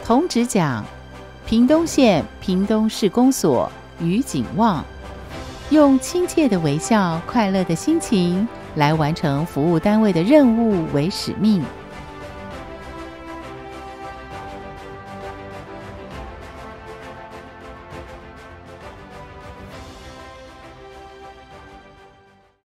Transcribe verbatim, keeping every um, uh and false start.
同址讲屏东县屏东市公所于景旺，用亲切的微笑、快乐的心情来完成服务单位的任务为使命。